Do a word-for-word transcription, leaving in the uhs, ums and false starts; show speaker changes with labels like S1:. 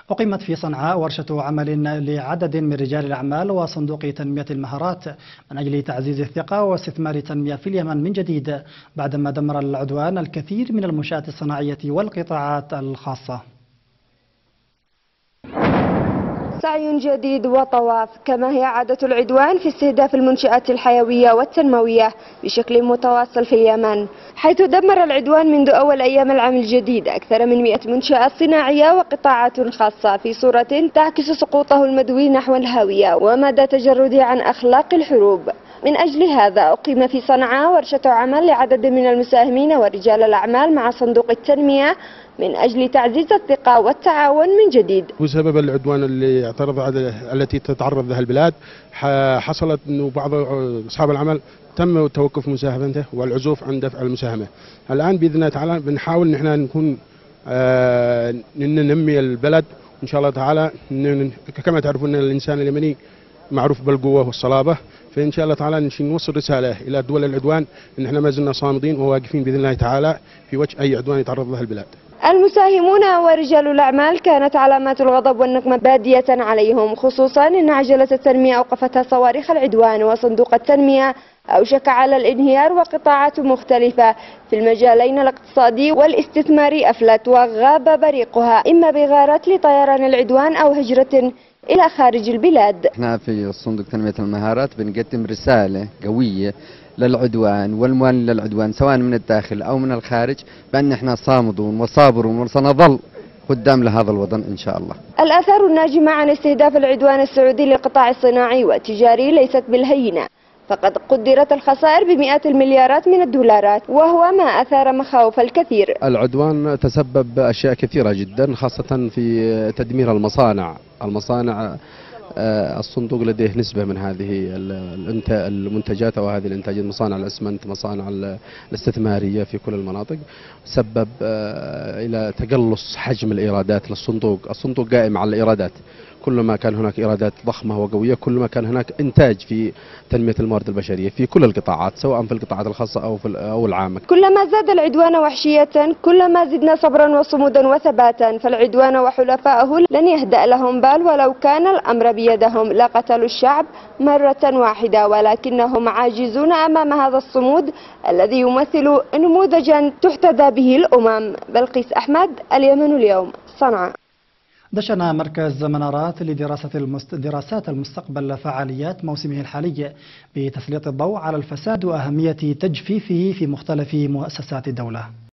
S1: أقيمت في صنعاء ورشة عمل لعدد من رجال الأعمال وصندوق تنمية المهارات من أجل تعزيز الثقة واستثمار التنمية في اليمن من جديد بعدما دمر العدوان الكثير من المنشآت الصناعية والقطاعات الخاصة.
S2: سعي جديد وطواف كما هي عادة العدوان في استهداف المنشآت الحيوية والتنموية بشكل متواصل في اليمن، حيث دمر العدوان منذ أول أيام العام الجديد أكثر من مئة منشآت صناعية وقطاعات خاصة في صورة تعكس سقوطه المدوي نحو الهاوية ومدى تجرده عن أخلاق الحروب. من أجل هذا أقيم في صنعاء ورشة عمل لعدد من المساهمين ورجال الأعمال مع صندوق التنمية من أجل تعزيز الثقة والتعاون من جديد.
S3: بسبب العدوان اللي اعترض التي تتعرض لها البلاد، حصلت أنه بعض أصحاب العمل تم توقف مساهمته والعزوف عن دفع المساهمة. الآن بإذن الله تعالى بنحاول نحن نكون آه ننمي البلد إن شاء الله تعالى. كما تعرفون الإنسان اليمني معروف بالقوة والصلابة، فإن شاء الله تعالى نوصل رسالة إلى دول العدوان إن احنا ما زلنا صامدين وواقفين بإذن الله تعالى في وجه أي عدوان يتعرض له البلاد.
S2: المساهمون ورجال الأعمال كانت علامات الغضب والنقمة بادية عليهم، خصوصا أن عجلة التنمية أوقفتها صواريخ العدوان، وصندوق التنمية أوشك على الانهيار، وقطاعات مختلفة في المجالين الاقتصادي والاستثماري أفلت وغاب بريقها إما بغارات لطيران العدوان أو هجرة إلى خارج البلاد.
S4: احنا في صندوق تنمية المهارات بنقدم رسالة قوية للعدوان والموالين للعدوان سواء من الداخل أو من الخارج بأن احنا صامدون وصابرون وسنظل قدام لهذا الوطن إن شاء الله.
S2: الآثار الناجمة عن استهداف العدوان السعودي للقطاع الصناعي والتجاري ليست بالهينة، فقد قدرت الخسائر بمئات المليارات من الدولارات، وهو ما أثار مخاوف الكثير.
S5: العدوان تسبب أشياء كثيرة جدا، خاصة في تدمير المصانع. المصانع الصندوق لديه نسبة من هذه المنتجات أو هذه الإنتاجات، مصانع الأسمنت، مصانع الاستثمارية في كل المناطق، سبب إلى تقلص حجم الإيرادات للصندوق. الصندوق قائم على الإيرادات، كلما كان هناك إيرادات ضخمة وقوية كلما كان هناك إنتاج في تنمية الموارد البشرية في كل القطاعات، سواء في القطاعات الخاصة أو في أو العامة.
S2: كلما زاد العدوان وحشية كلما زدنا صبرا وصمودا وثباتا، فالعدوان وحلفائه لن يهدأ لهم بال ولو كان الأمر بيدهم لقتلوا الشعب مرة واحدة، ولكنهم عاجزون أمام هذا الصمود الذي يمثل نموذجا تحتذى به الأمم. بلقيس أحمد، اليمن اليوم، صنعاء.
S1: دشن مركز منارات لدراسة المست... دراسات المستقبل فعاليات موسمه الحالي بتسليط الضوء على الفساد وأهمية تجفيفه في مختلف مؤسسات الدولة.